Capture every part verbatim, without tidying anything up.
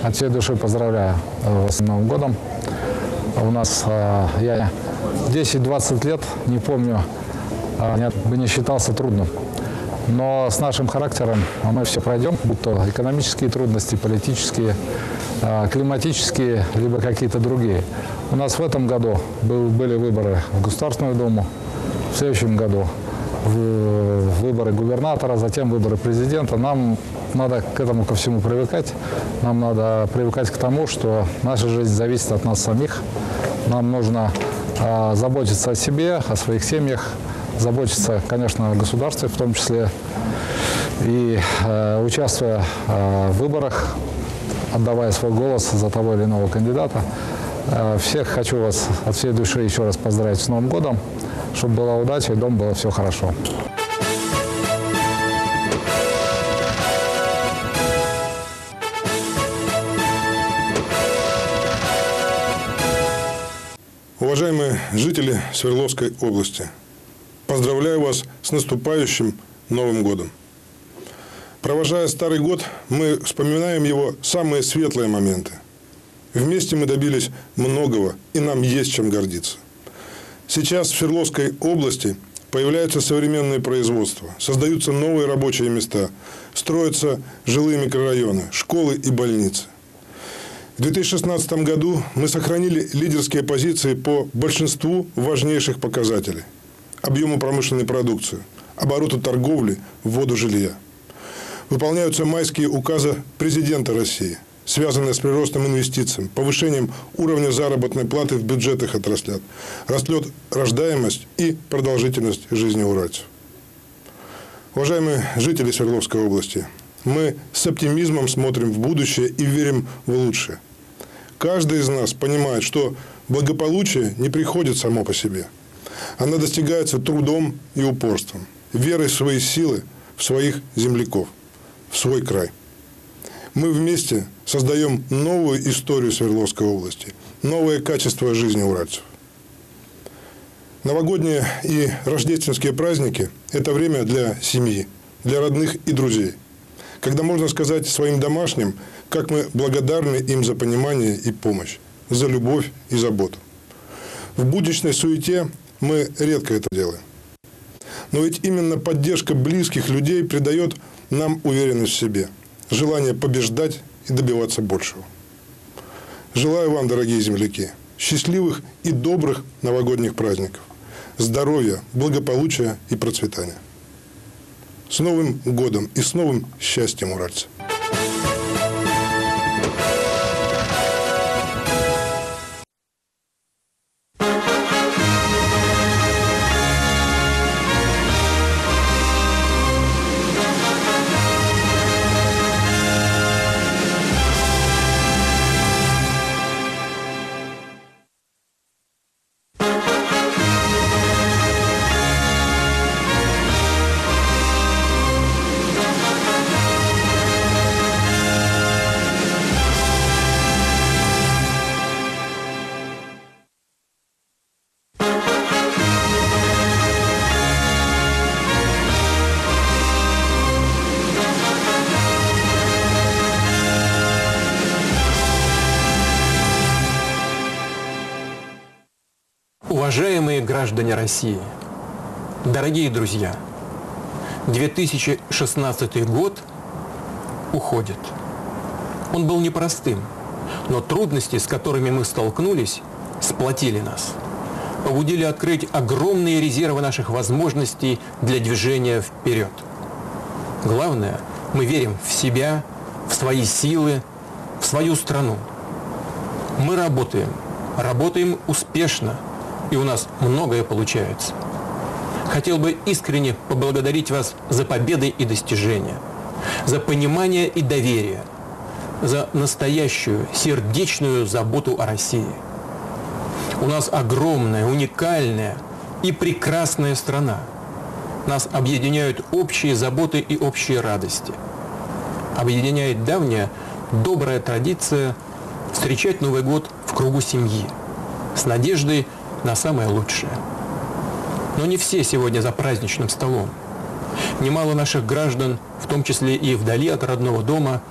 от всей души поздравляю с Новым годом. У нас, я десять-двадцать лет, не помню, я бы не считался трудным. Но с нашим характером мы все пройдем, будь то экономические трудности, политические, климатические, либо какие-то другие. У нас в этом году были выборы в Государственную Думу, в следующем году выборы губернатора, затем выборы президента. Нам надо к этому ко всему привыкать. Нам надо привыкать к тому, что наша жизнь зависит от нас самих. Нам нужно э, заботиться о себе, о своих семьях, заботиться, конечно, о государстве в том числе. И э, участвуя э, в выборах, отдавая свой голос за того или иного кандидата, э, всех хочу вас от всей души еще раз поздравить с Новым годом, чтобы была удача и дома было все хорошо. Уважаемые жители Свердловской области, поздравляю вас с наступающим Новым годом. Провожая старый год, мы вспоминаем его самые светлые моменты. Вместе мы добились многого, и нам есть чем гордиться. Сейчас в Свердловской области появляются современные производства, создаются новые рабочие места, строятся жилые микрорайоны, школы и больницы. В две тысячи шестнадцатом году мы сохранили лидерские позиции по большинству важнейших показателей: объему промышленной продукции, обороту торговли, вводу жилья. Выполняются майские указы президента России, связанные с приростом инвестиций, повышением уровня заработной платы в бюджетных отраслях, растет рождаемость и продолжительность жизни уральцев. Уважаемые жители Свердловской области, мы с оптимизмом смотрим в будущее и верим в лучшее. Каждый из нас понимает, что благополучие не приходит само по себе. Оно достигается трудом и упорством, верой в свои силы, в своих земляков, в свой край. Мы вместе создаем новую историю Свердловской области, новое качество жизни уральцев. Новогодние и рождественские праздники – это время для семьи, для родных и друзей, когда можно сказать своим домашним, как мы благодарны им за понимание и помощь, за любовь и заботу. В будничной суете мы редко это делаем. Но ведь именно поддержка близких людей придает нам уверенность в себе, желание побеждать и добиваться большего. Желаю вам, дорогие земляки, счастливых и добрых новогодних праздников, здоровья, благополучия и процветания. С Новым годом и с новым счастьем, уральцы! Уважаемые граждане России, дорогие друзья, две тысячи шестнадцатый год уходит. Он был непростым, но трудности, с которыми мы столкнулись, сплотили нас, побудили открыть огромные резервы наших возможностей для движения вперед. Главное, мы верим в себя, в свои силы, в свою страну. Мы работаем, работаем успешно, и у нас многое получается. Хотел бы искренне поблагодарить вас за победы и достижения, за понимание и доверие, за настоящую сердечную заботу о России. У нас огромная, уникальная и прекрасная страна. Нас объединяют общие заботы и общие радости. Объединяет давняя добрая традиция встречать Новый год в кругу семьи, с надеждой на самое лучшее. Но не все сегодня за праздничным столом. Немало наших граждан, в том числе и вдали от родного дома,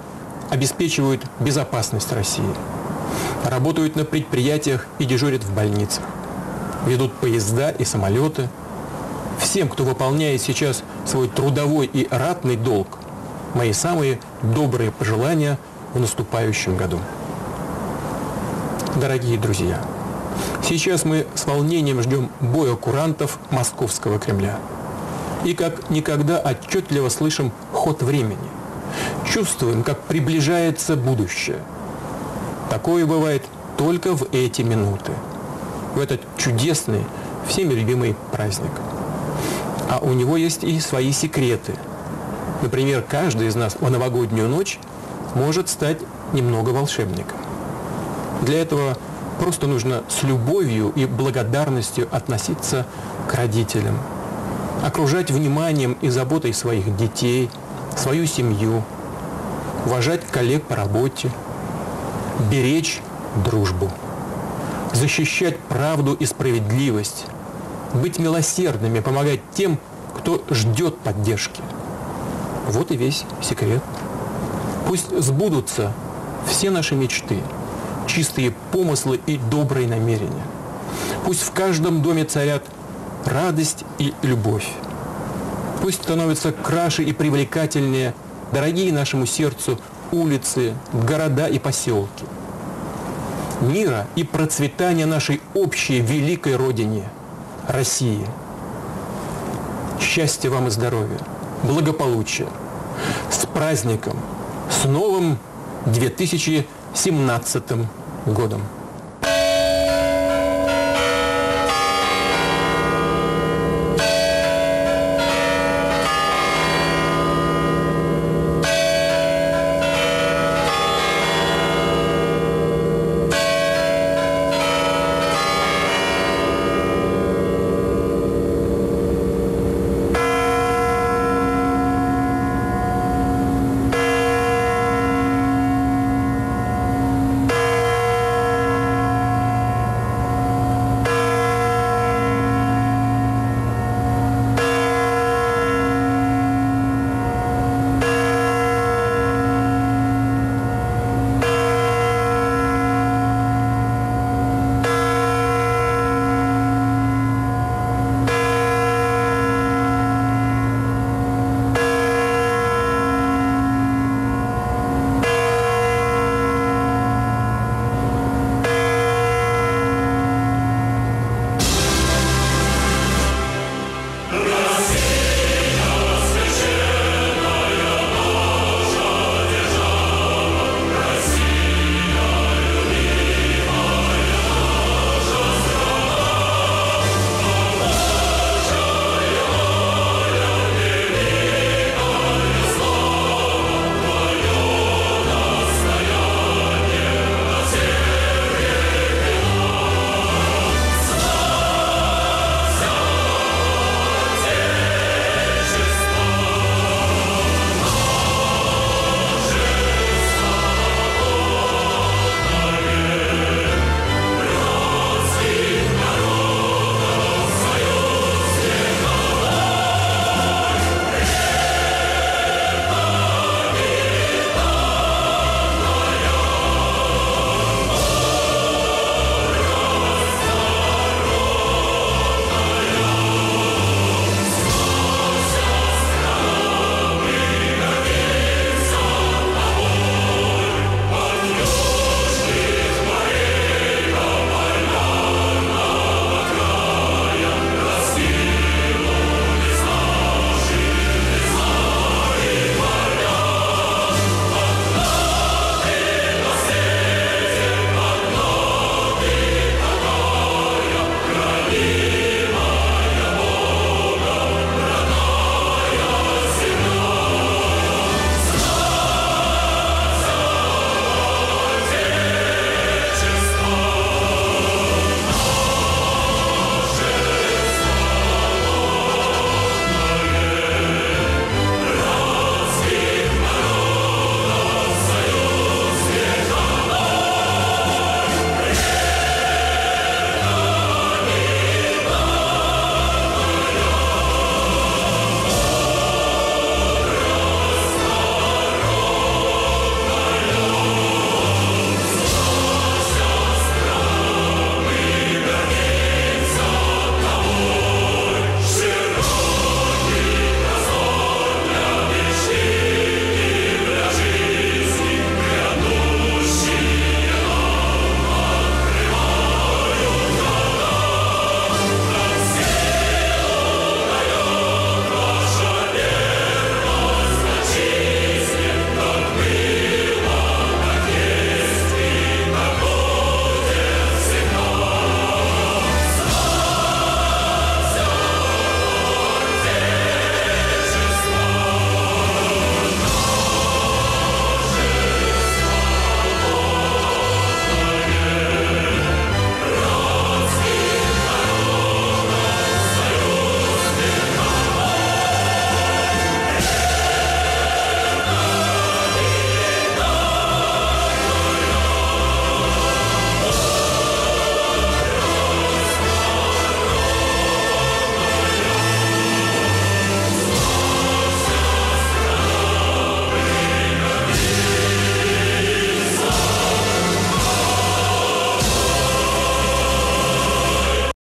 обеспечивают безопасность России, работают на предприятиях и дежурят в больницах, ведут поезда и самолеты. Всем, кто выполняет сейчас свой трудовой и ратный долг, мои самые добрые пожелания в наступающем году. Дорогие друзья, сейчас мы с волнением ждем боя курантов Московского Кремля. И как никогда отчетливо слышим ход времени. Чувствуем, как приближается будущее. Такое бывает только в эти минуты, в этот чудесный, всеми любимый праздник. А у него есть и свои секреты. Например, каждый из нас в новогоднюю ночь может стать немного волшебником. Для этого просто нужно с любовью и благодарностью относиться к родителям, окружать вниманием и заботой своих детей, свою семью, уважать коллег по работе, беречь дружбу, защищать правду и справедливость, быть милосердными, помогать тем, кто ждет поддержки. Вот и весь секрет. Пусть сбудутся все наши мечты, чистые помыслы и добрые намерения. Пусть в каждом доме царят радость и любовь. Пусть становятся краше и привлекательнее дорогие нашему сердцу улицы, города и поселки. Мира и процветания нашей общей великой Родине, России. Счастья вам и здоровья, благополучия. С праздником, с новым две тысячи семнадцатым годом.